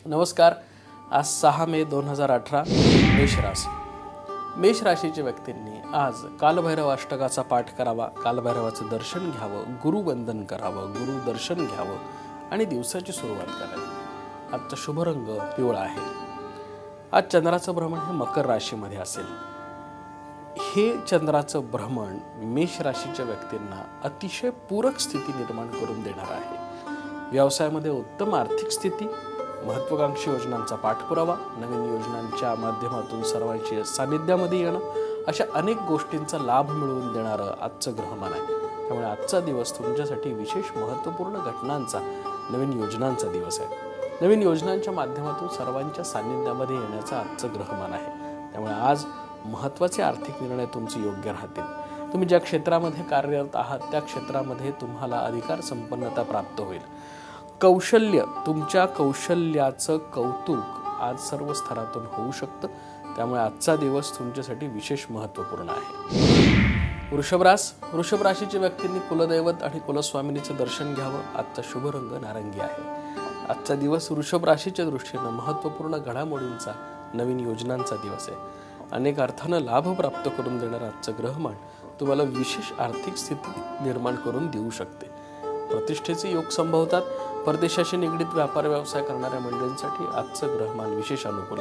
नमस्कार. आज 6 मे 2018 मेष राशी. मेष राशीच्या व्यक्तींनी आज कालभैरव अष्टकाचा पाठ करावा, कालभैरवाचं दर्शन घ्यावं, गुरुवंदन करावं, गुरु दर्शन घ्यावं आणि दिवसाची सुरुवात करावी. आजचा शुभ रंग पिवळा आहे. आज चंद्राचं भ्रमण हे मकर राशीमध्ये असेल. हे चंद्राचं भ्रमण मेष राशीच्या व्यक्तींना अतिशय पूरक स्थिती निर्माण करून देणार आहे. व्यवसायामध्ये उत्तम आर्थिक स्थिती, महत्त्वाकांक्षी योजनांचा पाठपुरावा, नवीन योजनांच्या माध्यमातून सर्वांच्या सानिध्यामध्ये येणं, अशा अनेक गोष्टींचा लाभ मिळवून देणारं आजचं ग्रहमान आहे. त्यामुळे आजचा दिवस तुमच्यासाठी विशेष महत्त्वपूर्ण घटनांचा, नवीन योजनांचा दिवस आहे. नवीन योजनांच्या माध्यमातून सर्वांच्या सानिध्यामध्ये येण्याचं आजचं ग्रहमान आहे. त्यामुळे आज महत्त्वाचे आर्थिक निर्णय तुमचे योग्य राहतील. तुम्ही ज्या क्षेत्रामध्ये कार्यरत आहात त्या क्षेत्रामध्ये तुम्हाला अधिकार संपन्नता प्राप्त होईल. कौशल्य, तुमच्या कौशल्याचं कौतुक आज सर्व स्तरातून होऊ शकतं. त्यामुळे आजचा दिवस तुमच्यासाठी विशेष महत्त्वपूर्ण आहे. वृषभ राशीच्या व्यक्तींनी कुलदैवत आणि कुलस्वामिनीचं दर्शन घ्यावं. आजचा शुभ रंग नारंगी आहे. आजचा दिवस वृषभ राशीच्या दृष्टीनं महत्त्वपूर्ण घडामोडींचा, नवीन योजनांचा दिवस आहे. अनेक अर्थानं लाभ प्राप्त करून देणारं आजचं ग्रहमान तुम्हाला विशेष आर्थिक स्थिती निर्माण करून देऊ शकते. प्रतिष्ठेचे योग संभवतात. परदेशाशी निगडीत व्यापार व्यवसाय करणाऱ्या मंडळींसाठी आजचं ग्रहमान विशेष अनुकूल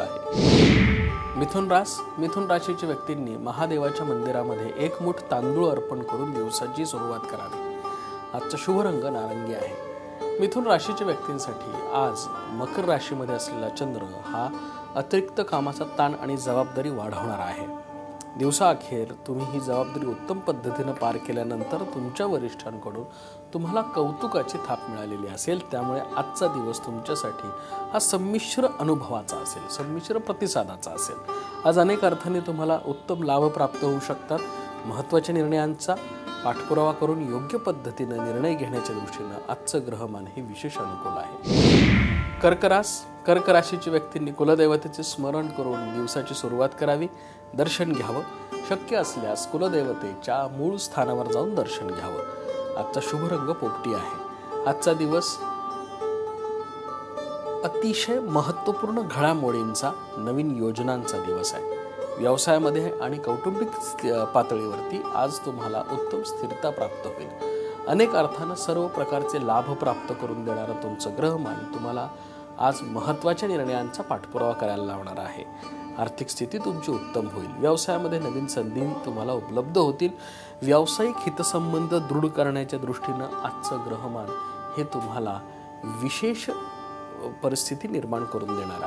आहे. मिथुन राशीच्या व्यक्तींनी महादेवाच्या मंदिरामध्ये एक मूठ तांदूळ अर्पण करून दिवसाची सुरुवात करावी. आजचा शुभ रंग नारंगी आहे. मिथुन राशीच्या व्यक्तींसाठी आज मकर राशीमध्ये असलेला चंद्र हा अतिरिक्त कामाचा ताण आणि जबाबदारी वाढवणार आहे. दिवसाअखेर तुम्ही ही जबाबदारी उत्तम पद्धतीनं पार केल्यानंतर तुमच्या वरिष्ठांकडून तुम्हाला कौतुकाची थाप मिळालेली असेल. त्यामुळे आजचा दिवस तुमच्यासाठी हा संमिश्र अनुभवाचा असेल, संमिश्र प्रतिसादाचा असेल. आज अनेक अर्थाने तुम्हाला उत्तम लाभ प्राप्त होऊ शकतात. महत्त्वाच्या निर्णयांचा पाठपुरावा करून योग्य पद्धतीनं निर्णय घेण्याच्या दृष्टीनं आजचं ग्रहमान हे विशेष अनुकूल आहे. कर्क राशीच्या व्यक्तींनी कुलदैवतेचे स्मरण करून दिवसाची सुरुवात करावी, दर्शन घ्यावं. शक्य असल्यास कुलदेवतेच्या मूळ स्थानावर जाऊन दर्शन घ्यावं. आजचा शुभ रंग पोपटी आहे. आजचा दिवस अतिशय महत्त्वपूर्ण घडामोडींचा, नवीन योजनांचा दिवस आहे. व्यवसायामध्ये आणि कौटुंबिक पातळीवरती आज तुम्हाला उत्तम स्थिरता प्राप्त होईल. अनेक अर्थानं सर्व प्रकारचे लाभ प्राप्त करून देणारं तुमचं ग्रहमान तुम्हाला आज महत्त्वाच्या निर्णयांचा पाठपुरावा करायला लावणार आहे. आर्थिक स्थिती तुमची उत्तम होईल. व्यवसायामध्ये नवीन संधी तुम्हाला उपलब्ध होतील. व्यावसायिक हितसंबंध दृढ करण्याच्या दृष्टीनं आजचं ग्रहमान हे तुम्हाला विशेष परिस्थिती निर्माण करून देणार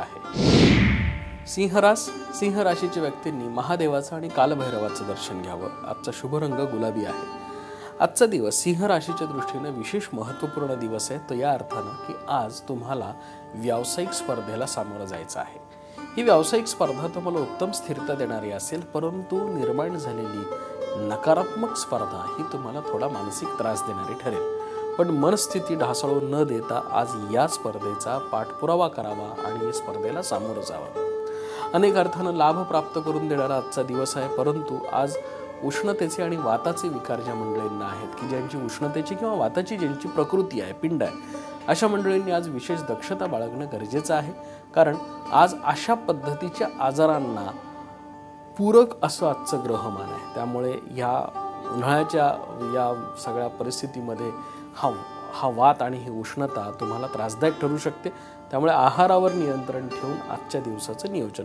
आहे. सिंह राशीच्या व्यक्तींनी महादेवाचं आणि कालभैरवाचं दर्शन घ्यावं. आजचा शुभ रंग गुलाबी आहे. आजचा दिवस सिंह राशीच्या दृष्टीनं विशेष महत्त्वपूर्ण दिवस आहे. तो या अर्थानं की आज तुम्हाला व्यावसायिक स्पर्धेला सामोरं जायचं आहे. ही व्यावसायिक स्पर्धा तुम्हाला उत्तम स्थिरता देणारी असेल, परंतु निर्माण झालेली नकारात्मक स्पर्धा ही तुम्हाला थोडा मानसिक त्रास देणारी ठरेल. पण मनस्थिती ढासळून न देता आज या स्पर्धेचा पाठपुरावा करावा आणि या स्पर्धेला सामोरं जावं. अनेक अर्थानं लाभ प्राप्त करून देणारा आजचा दिवस आहे. परंतु आज उष्णतेचे आणि वाताचे विकार ज्या मंडळींना आहेत, की ज्यांची उष्णतेची किंवा वाताची ज्यांची प्रकृती आहे, पिंड आहे, अशा मंडळींनी आज विशेष दक्षता बाळगणं गरजेचं आहे. कारण आज अशा पद्धतीच्या आजारांना पूरक असं आजचं ग्रहमान आहे. त्यामुळे ह्या उन्हाळ्याच्या या सगळ्या परिस्थितीमध्ये हा वात आणि ही उष्णता तुम्हाला त्रासदायक ठरू शकते. त्यामुळे आहारावर नियंत्रण ठेवून आजच्या दिवसाचं नियोजन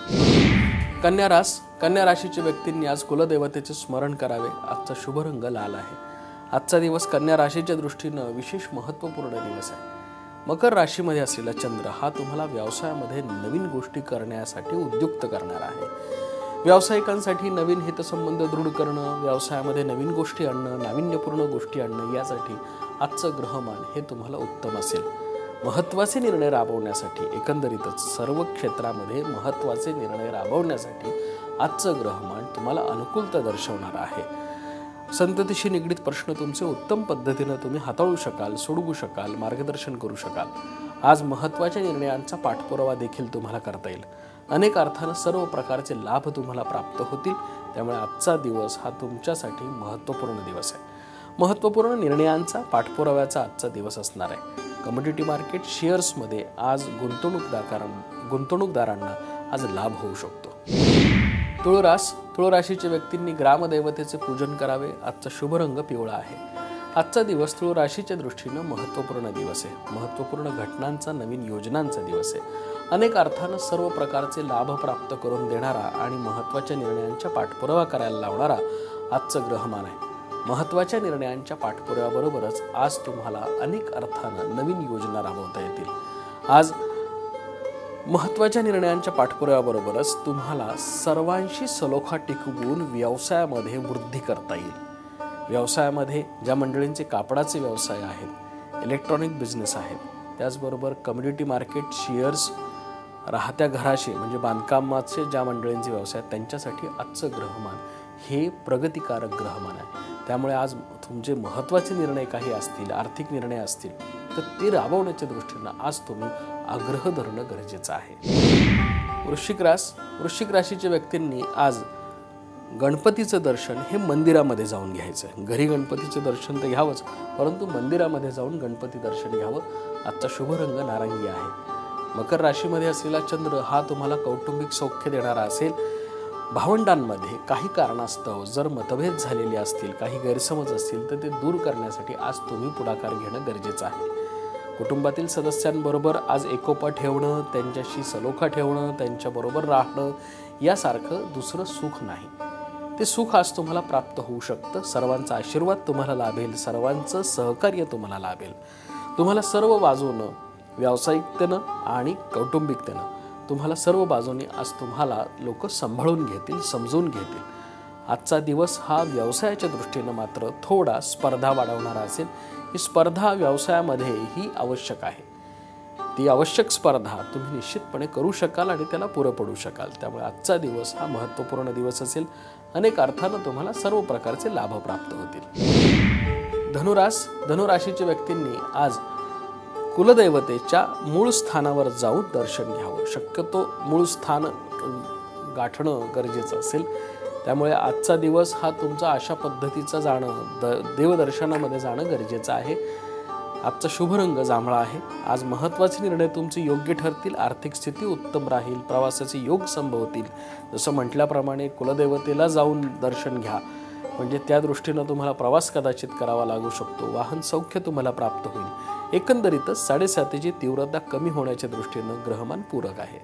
करावं. कन्या राशीच्या व्यक्तींनी आज कुलदेवतेचे स्मरण करावे. आजचा शुभ रंग लाल आहे. आजचा दिवस कन्या राशीच्या दृष्टीनं विशेष महत्त्वपूर्ण दिवस आहे. मकर राशीमध्ये असलेला चंद्र हा तुम्हाला व्यवसायामध्ये नवीन गोष्टी करण्यासाठी उद्युक्त करणार आहे. व्यावसायिकांसाठी नवीन हितसंबंध दृढ करणं, व्यवसायामध्ये नवीन गोष्टी आणणं, नाविन्यपूर्ण गोष्टी आणणं, यासाठी आजचं ग्रहमान हे तुम्हाला उत्तम असेल. महत्त्वाचे निर्णय राबवण्यासाठी, एकंदरीतच सर्व क्षेत्रामध्ये महत्त्वाचे निर्णय राबवण्यासाठी आजचं ग्रहमान तुम्हाला अनुकूलता दर्शवणार आहे. संततीशी निगडीत प्रश्न तुमचे उत्तम पद्धतीनं तुम्ही हाताळू शकाल, सोडवू शकाल, मार्गदर्शन करू शकाल. आज महत्त्वाच्या निर्णयांचा पाठपुरावा देखील तुम्हाला करता येईल. अनेक अर्थानं सर्व प्रकारचे लाभ तुम्हाला प्राप्त होतील. त्यामुळे आजचा दिवस हा तुमच्यासाठी महत्त्वपूर्ण दिवस आहे. महत्त्वपूर्ण निर्णयांचा, पाठपुराव्याचा आजचा दिवस असणार आहे. कमोडिटी मार्केट शेअर्समध्ये आज गुंतवणूकदारांना आज लाभ होऊ शकतो। तुळ राशीच्या व्यक्तींनी ग्रामदेवतेचे पूजन करावे। आजचा शुभ रंग पिवळा आहे। आजचा दिवस तुळ राशीच्या दृष्टीने महत्त्वपूर्ण दिवस आहे। महत्त्वपूर्ण घटनांचा, नवीन योजनांचा दिवस आहे। अनेक अर्थाने सर्व प्रकारचे लाभ प्राप्त करून देणारा आणि महत्त्वाच्या निर्णयांचा पाठपुरावा करायला लावणारा आजचं ग्रहमान आहे। महत्त्वाच्या निर्णयांच्या पाठपुराव्याबरोबरच आज तुम्हाला अनेक अर्थाने नवीन योजना राबवता येतील। आज महत्त्वाच्या निर्णयांच्या पाठपुराव्याबरोबरच तुम्हाला सर्वांशी सलोखा टिकवून व्यवसायामध्ये वृद्धी करता येईल। व्यवसायामध्ये ज्या मंडळींचे कापडाचे व्यवसाय आहेत, इलेक्ट्रॉनिक बिझनेस आहेत, त्याचबरोबर कमोडिटी मार्केट शेअर्स, राहत्या घराशी म्हणजे बांधकामाचे ज्या मंडळींचे व्यवसाय आहेत त्यांच्यासाठी आजचं ग्रहमान हे प्रगतिकारक ग्रहमान आहे। त्यामुळे आज तुमचे महत्त्वाचे निर्णय काही असतील, आर्थिक निर्णय असतील, तर ते राबवण्याच्या दृष्टीने आज तुम्ही आग्रह धरणं गरजेचं आहे। वृश्चिक राशीच्या व्यक्तींनी आज गणपतीचं दर्शन हे मंदिरामध्ये जाऊन घ्यायचं। घरी गणपतीचं दर्शन तर घ्यावंच, परंतु मंदिरामध्ये जाऊन गणपती दर्शन घ्यावं। आजचा शुभ रंग नारंगी आहे। मकर राशीमध्ये असलेला चंद्र हा तुम्हाला कौटुंबिक सौख्य देणारा असेल। भावंडांमध्ये काही कारणास्तव जर मतभेद झालेले असतील, काही गैरसमज असतील, तर ते दूर करण्यासाठी आज तुम्ही पुढाकार घेणं गरजेचं आहे। कुटुंबातील सदस्यांबरोबर आज एकोपा ठेवणं, त्यांच्याशी सलोखा ठेवणं, त्यांच्याबरोबर राहणं यासारखं दुसरं सुख नाही। ते सुख आज तुम्हाला प्राप्त होऊ शकतं। सर्वांचा आशीर्वाद तुम्हाला लाभेल, सर्वांचं सहकार्य तुम्हाला लाभेल। तुम्हाला सर्व बाजूनं, व्यावसायिकतेनं आणि कौटुंबिकतेनं तुम्हाला सर्व बाजूने आज तुम्हाला लोक सांभाळून घेतील, समजून घेतील। आजचा दिवस हा व्यवसायाच्या दृष्टीने मात्र थोडा स्पर्धा वाढवणारा असेल। ही स्पर्धा व्यवसायामध्ये ही आवश्यक आहे। ती आवश्यक स्पर्धा तुम्ही निश्चितपणे करू शकाल आणि त्याला पुरं पडू शकाल। त्यामुळे आजचा दिवस हा महत्त्वपूर्ण दिवस असेल। अनेक अर्थाने तुम्हाला सर्व प्रकारचे लाभ प्राप्त होतील। धनुराशीच्या व्यक्तींनी आज कुलदैवतेच्या मूळ स्थानावर जाऊन दर्शन घ्यावं। शक्यतो मूळ स्थान गाठणं गरजेचं असेल। त्यामुळे आजचा दिवस हा तुमचा अशा पद्धतीचा देवदर्शनामध्ये जाणं गरजेचं आहे। आजचा शुभ रंग जांभळा आहे। आज महत्त्वाचे निर्णय तुमचे योग्य ठरतील। आर्थिक स्थिती उत्तम राहील। प्रवासाचे योग संभवतील। जसं म्हटल्याप्रमाणे कुलदेवतेला जाऊन दर्शन घ्या, म्हणजे त्या दृष्टीने तुम्हाला प्रवास कदाचित करावा लागू शकतो। वाहन सौख्य तुम्हाला प्राप्त होईल। एकंदरीतच 7:30ची तीव्रता कमी होण्याच्या दृष्टीने ग्रहमान पूरक आहे।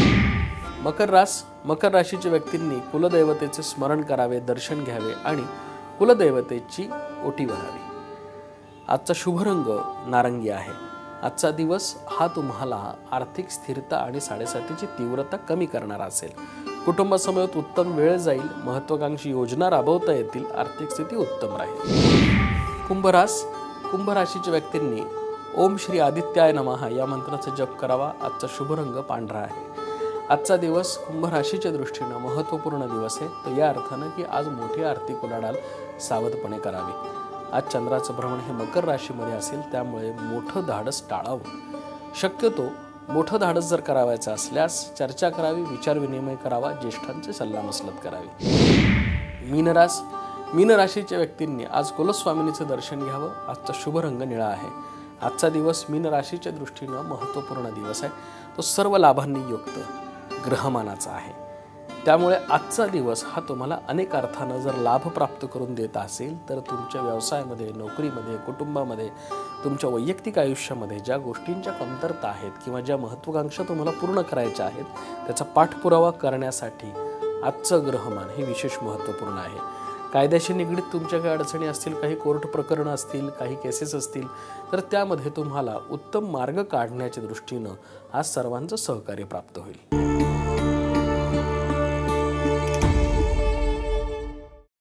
मकर राशीच्या व्यक्तींनी कुलदैवतेचे स्मरण करावे, दर्शन घ्यावे आणि कुलदैवतेची ओटी भरावी। आजचा शुभ रंग नारंगी आहे। आजचा दिवस हा तुम्हाला आर्थिक स्थिरता आणि 7:30ची तीव्रता कमी करणारा असेल। कुटुंबासमवेत उत्तम वेळ जाईल। महत्त्वाकांक्षी योजना राबवता येतील। आर्थिक स्थिती उत्तम राहील। कुंभ राशीच्या व्यक्तींनी ओम श्री आदित्याय नमः या मंत्राचा जप करावा। आजचा शुभ रंग पांढरा आहे। आजचा दिवस कुंभ राशीच्या दृष्टीने महत्त्वपूर्ण दिवस आहे। तर या अर्थानं की आज मोठी आर्थिक उलाढाल सावधपणे करावी। आज चंद्राचं भ्रमण हे मकर राशीमध्ये असेल, त्यामुळे मोठं धाडस टाळावं। शक्यतो मोठं धाडस जर करावायचं असल्यास चर्चा करावी, विचारविनिमय करावा, ज्येष्ठांचे सल्लामसलत करावी। मीन राशीच्या व्यक्तींनी आज कुलस्वामिनीचं दर्शन घ्यावं। आजचा शुभ रंग निळा आहे। आजचा दिवस मीन राशीच्या दृष्टीने महत्त्वपूर्ण दिवस आहे। तो सर्व लाभांनी युक्त ग्रहमानाचा आहे। त्यामुळे आजचा दिवस हा तुम्हाला अनेक अर्थानं जर लाभ प्राप्त करून देत असेल, तर तुमच्या व्यवसायामध्ये, नोकरीमध्ये, कुटुंबामध्ये, तुमच्या वैयक्तिक आयुष्यामध्ये ज्या गोष्टींच्या कमतरता आहेत किंवा ज्या महत्त्वाकांक्षा तुम्हाला पूर्ण करायच्या आहेत, त्याचा पाठपुरावा करण्यासाठी आजचं ग्रहमान हे विशेष महत्त्वपूर्ण आहे। कायद्याशी निगडीत तुमच्या काही अडचणी असतील, काही कोर्ट प्रकरणं असतील, काही केसेस असतील, तर त्यामध्ये तुम्हाला उत्तम मार्ग काढण्याच्या दृष्टीनं आज सर्वांचं सहकार्य प्राप्त होईल।